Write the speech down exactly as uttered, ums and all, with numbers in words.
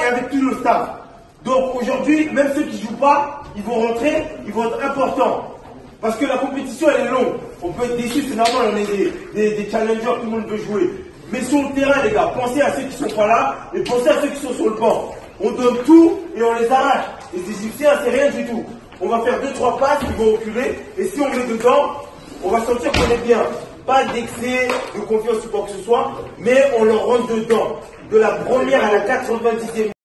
et avec tout le staff. Donc aujourd'hui, même ceux qui ne jouent pas, ils vont rentrer, ils vont être importants. Parce que la compétition, elle est longue. On peut être déçu, c'est normal, on est des, des, des challengers, tout le monde veut jouer. Mais sur le terrain, les gars, pensez à ceux qui ne sont pas là et pensez à ceux qui sont sur le banc. On donne tout et on les arrache. Les Égyptiens, c'est rien du tout. On va faire deux, trois passes, ils vont reculer. Et si on met dedans, on va sentir qu'on est bien. Pas d'excès de confiance ou quoi que ce soit, mais on leur rentre dedans. De la première à la quatre-vingt-dixième.